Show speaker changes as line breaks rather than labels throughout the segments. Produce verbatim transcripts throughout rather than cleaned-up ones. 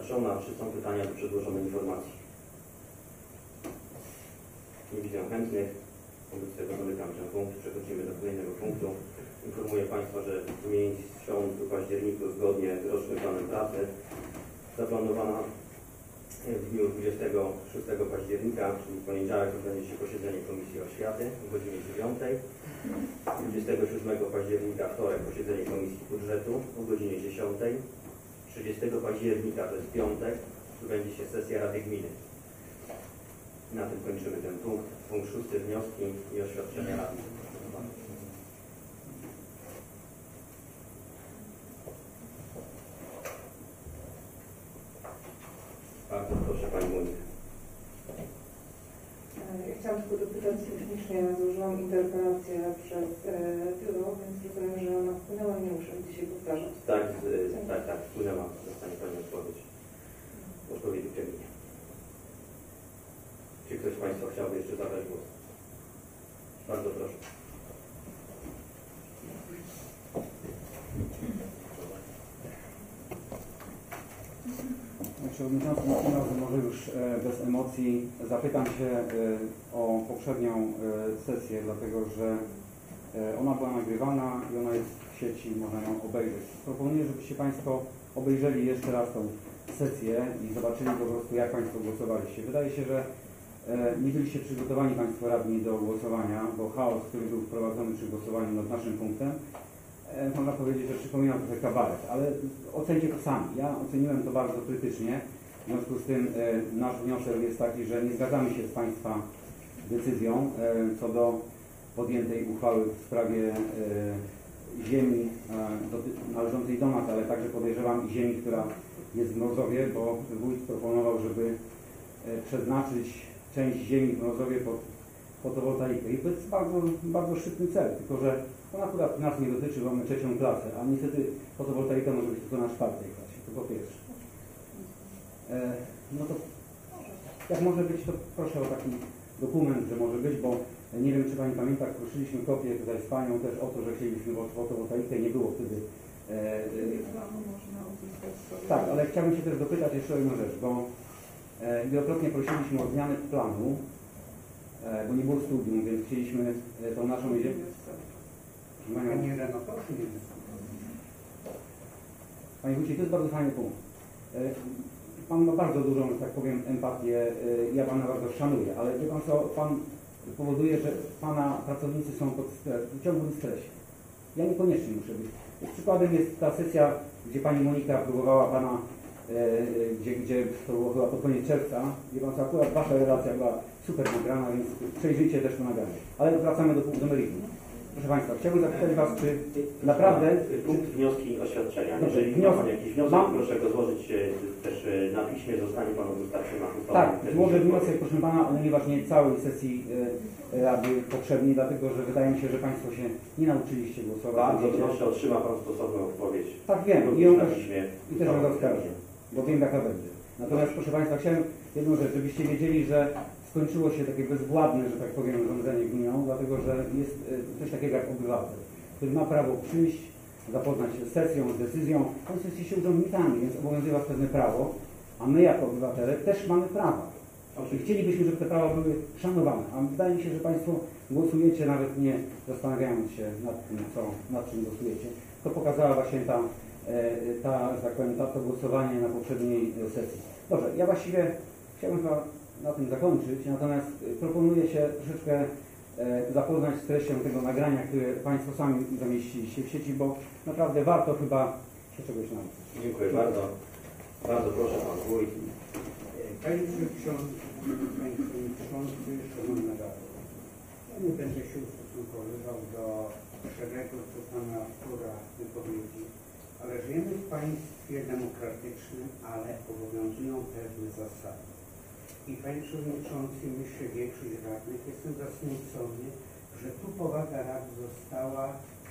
rozpatrzona. Czy są pytania do przedłożonej informacji? Nie widzę chętnych. Wobec tego zamykam ten punkt. Przechodzimy do kolejnego punktu. Informuję Państwa, że w miesiącu październiku zgodnie z rocznym planem pracy zaplanowana w dniu dwudziestego szóstego października, czyli w poniedziałek, odbędzie się posiedzenie Komisji Oświaty o godzinie dziewiątej. dwudziestego siódmego października wtorek posiedzenie Komisji Budżetu o godzinie dziesiątej. trzydziestego października, to jest piątek, odbędzie się sesja Rady Gminy. Na tym kończymy ten punkt. Punkt szósty, wnioski i oświadczenia Rady. Bardzo proszę Pani Monika.
Ja chciałam tylko dopytać technicznie, złożyłam interpelację przez e, biuro, więc rozumiem, że ona wpłynęła, nie muszę dzisiaj powtarzać.
Tak, z, tak, tak, wpłynęła. Dostanie Pani odpowiedź. Odpowiedzi w terminie. Czy ktoś z Państwa chciałby jeszcze zabrać głos? Bardzo proszę.
Przewodniczący, tym razem może już bez emocji zapytam się o poprzednią sesję, dlatego że ona była nagrywana i ona jest w sieci, można ją obejrzeć. Proponuję, żebyście Państwo obejrzeli jeszcze raz tą sesję i zobaczyli po prostu, jak Państwo głosowaliście. Wydaje się, że nie byliście przygotowani Państwo radni do głosowania, bo chaos, który był wprowadzony przy głosowaniu nad naszym punktem, można powiedzieć, że przypomina trochę kabaret, ale ocencie to sami. Ja oceniłem to bardzo krytycznie, w związku z tym e, nasz wniosek jest taki, że nie zgadzamy się z Państwa decyzją e, co do podjętej uchwały w sprawie e, ziemi e, do, należącej do nas, ale także podejrzewam i ziemi, która jest w Mrozowie, bo wójt proponował, żeby e, przeznaczyć część ziemi w Mrozowie pod fotowoltaikę. I to jest bardzo, bardzo szczytny cel, tylko że on akurat nas nie dotyczy, mamy trzecią klasę, a niestety fotowoltaika może być tylko na czwartej klasie, to po pierwsze. E, no to jak może być, to proszę o taki dokument, że może być, bo nie wiem, czy Pani pamięta, prosiliśmy kopię tutaj z Panią też o to, że chcieliśmy fotowoltaikę, nie było wtedy. E, e, tak, ale chciałbym się też dopytać jeszcze o jedną rzecz, bo e, wielokrotnie prosiliśmy o zmianę planu, e, bo nie było studium, więc chcieliśmy e, tą naszą ziemię.
Panie Reno, proszę nie
Panie Wójcie, to jest bardzo fajny punkt. Pan ma bardzo dużą, że tak powiem, empatię, ja Pana bardzo szanuję, ale wie Pan co, Pan powoduje, że Pana pracownicy są pod stres, w ciągłym stresie. Ja niekoniecznie muszę być. Przykładem jest ta sesja, gdzie Pani Monika próbowała Pana, gdzie, gdzie to było chyba pod koniec czerwca, wie Pan co, akurat Wasza relacja była super nagrana, więc przejrzyjcie też to nagranie. Ale wracamy do, do meritum. Proszę Państwa, chciałbym zapytać Was, czy naprawdę...
Punkt wnioski i oświadczenia.
Dobrze,
Jeżeli
wniosek.
ma Pan jakiś wniosek,
Mam...
proszę go złożyć też na piśmie, zostanie Panu wystarczona uchwała.
Tak, złożę wniosek, proszę Pana, ale ponieważ nie całej sesji y, Rady poprzedniej, dlatego że wydaje mi się, że Państwo się nie nauczyliście głosować.
Bardzo proszę, otrzyma Pan stosowną odpowiedź.
Tak, wiem. I, ją też, i też ją zaskarżę, bo wiem, jaka będzie. Natomiast, proszę Państwa, chciałem jedną rzecz, żebyście wiedzieli, że skończyło się takie bezwładne, że tak powiem, rządzenie gminą, dlatego że jest coś takiego jak obywatel, który ma prawo przyjść, zapoznać się z sesją, z decyzją. Państwo jesteście urzędnikami, więc obowiązuje Was pewne prawo, a my jako obywatele też mamy prawa. I chcielibyśmy, żeby te prawa były szanowane. A wydaje mi się, że Państwo głosujecie, nawet nie zastanawiając się nad tym, co, nad czym głosujecie. To pokazała właśnie ta, ta, że tak powiem, ta, to głosowanie na poprzedniej sesji. Dobrze, ja właściwie chciałbym chyba na tym zakończyć, natomiast proponuję się troszeczkę e, zapoznać z treścią tego nagrania, które Państwo sami zamieściliście w sieci, bo naprawdę warto chyba się czegoś nauczyć.
Dziękuję bardzo. Bardzo proszę Pan Wójt.
Panie Przewodniczący, Panie Przewodniczący, Szanowna Rado. Ja nie będę się ustosunkowywał do szeregu, co Pana wtóra wypowiedzi, ale żyjemy w państwie demokratycznym, ale obowiązują pewne zasady. I Panie Przewodniczący, myślę, większość radnych, jestem zasmucony, że tu powaga rad została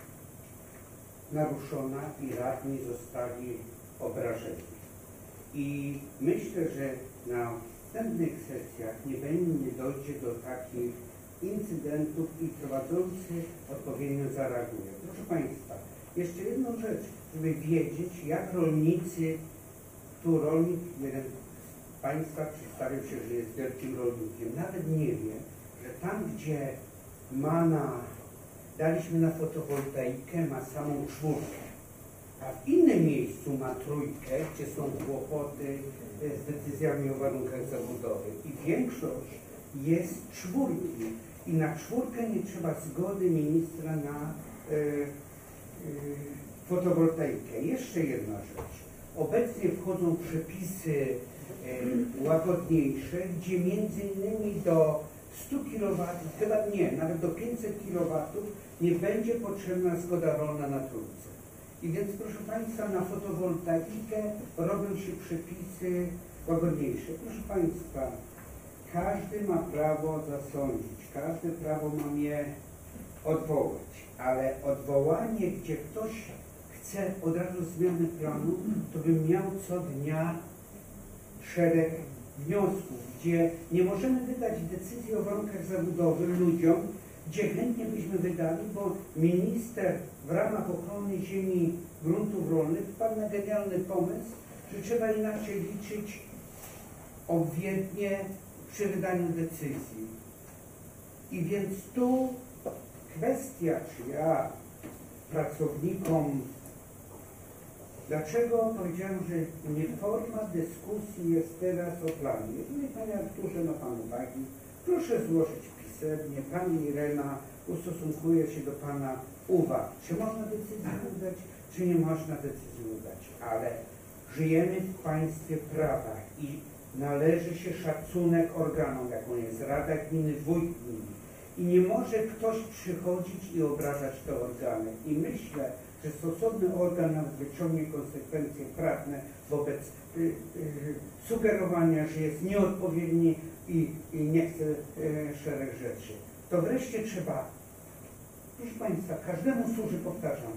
naruszona i radni zostali obrażeni. I myślę, że na następnych sesjach nie, będzie, nie dojdzie do takich incydentów i prowadzący odpowiednio zareaguje. Proszę Państwa, jeszcze jedną rzecz, żeby wiedzieć, jak rolnicy tu rolnik, jeden z Państwa przedstawił się, że jest wielkim rolnikiem. Nawet nie wie, że tam, gdzie ma na, daliśmy na fotowoltaikę, ma samą czwórkę, a w innym miejscu ma trójkę, gdzie są kłopoty z decyzjami o warunkach zabudowy. I większość jest czwórki. I na czwórkę nie trzeba zgody ministra na y, y, fotowoltaikę. Jeszcze jedna rzecz. Obecnie wchodzą przepisy y, łagodniejsze, gdzie między innymi do stu kilowatów, chyba nie, nawet do pięćset kilowatów nie będzie potrzebna zgoda rolna na trójce. I więc proszę Państwa, na fotowoltaikę robią się przepisy łagodniejsze. Proszę Państwa, każdy ma prawo zasądzić, każdy prawo ma mnie odwołać, ale odwołanie, gdzie ktoś chce od razu zmiany planu, to bym miał co dnia szereg wniosków, gdzie nie możemy wydać decyzji o warunkach zabudowy ludziom, gdzie chętnie byśmy wydali, bo minister w ramach ochrony ziemi, gruntów rolnych wpadł na genialny pomysł, że trzeba inaczej liczyć obwiednie przy wydaniu decyzji. I więc tu kwestia, czy ja pracownikom, dlaczego powiedziałem, że nie forma dyskusji jest teraz o planie. Jeżeli Panie Arturze ma Pan uwagi, proszę złożyć pisemnie. Pani Irena ustosunkuje się do Pana uwag. Czy można decyzję udać, czy nie można decyzji udać. Ale żyjemy w państwie prawa i należy się szacunek organom, jaką jest Rada Gminy, Wójt Gminy. I nie może ktoś przychodzić i obrażać te organy. I myślę, że stosowny organ nawet wyciągnie konsekwencje prawne wobec y, y, sugerowania, że jest nieodpowiedni i, i nie chce y, szereg rzeczy. To wreszcie trzeba, proszę Państwa, każdemu służy, powtarzam,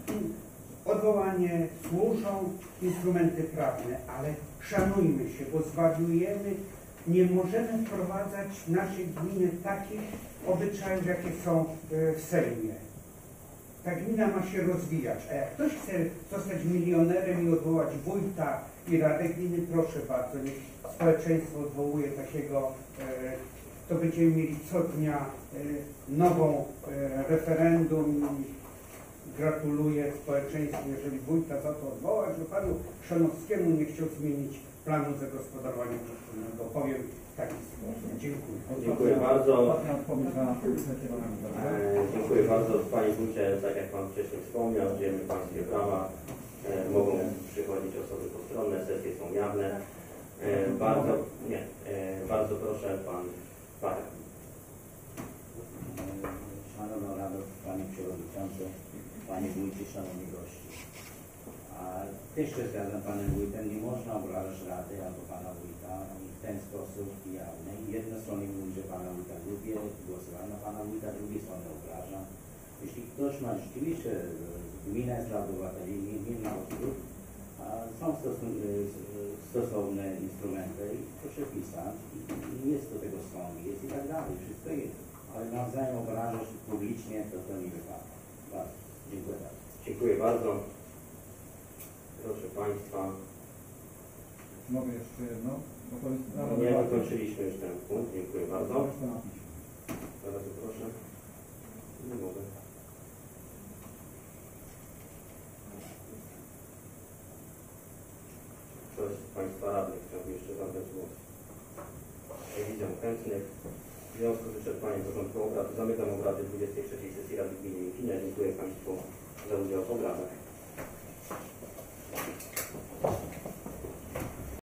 odwołanie, służą instrumenty prawne, ale szanujmy się, bo zwariujemy, nie możemy wprowadzać w naszej gminie takich obyczajów, jakie są w Sejmie. Ta gmina ma się rozwijać, a jak ktoś chce zostać milionerem i odwołać wójta i radę gminy, proszę bardzo, niech społeczeństwo odwołuje takiego, to będziemy mieli co dnia nową referendum. Gratuluję społeczeństwu, jeżeli wójta za to odwołać, że panu Chrzanowskiemu nie chciał zmienić planu zagospodarowania przestrzennego. Powiem w taki sposób. Dziękuję.
Dziękuję bardzo.
E,
Dziękuję bardzo. Panie Wójcie, tak jak Pan wcześniej wspomniał, żyjemy w państwie prawa. E, mogą przychodzić osoby postronne, sesje są jawne. E, bardzo, nie, e, bardzo proszę Pan Parek.
Szanowna Rado, Panie Przewodniczący, Panie Wójcie, Szanowni goście. A też się zgadzam Panem Wójtem, nie można obrażać Rady albo Pana Wójta w ten sposób jawny. Jedne strony mówi, że Pana Wójta lubię, głosowałem na Pana Wójta, drugie strony obrażam. Jeśli ktoś ma rzeczywiście gminę jest dla obywateli, nie ma odwrót, a są stosowne instrumenty, proszę pisać i jest do tego sąd, jest i tak dalej, wszystko jest. Ale nawzajem obrażać publicznie, to to nie wypada. Bardzo. Dziękuję bardzo.
Dziękuję bardzo. Proszę Państwa.
Mogę jeszcze jedno? Bo to jest
Nie, wykończyliśmy już ten punkt. Dziękuję bardzo. Bardzo proszę. Nie mogę. Ktoś z Państwa radnych chciałby jeszcze zabrać głos? Nie widzę chętnych. W związku z wyczerpaniem porządku obrad zamykam obrady dwudziestej trzeciej sesji Rady Gminy Miękina. Dziękuję Państwu za udział w obradach.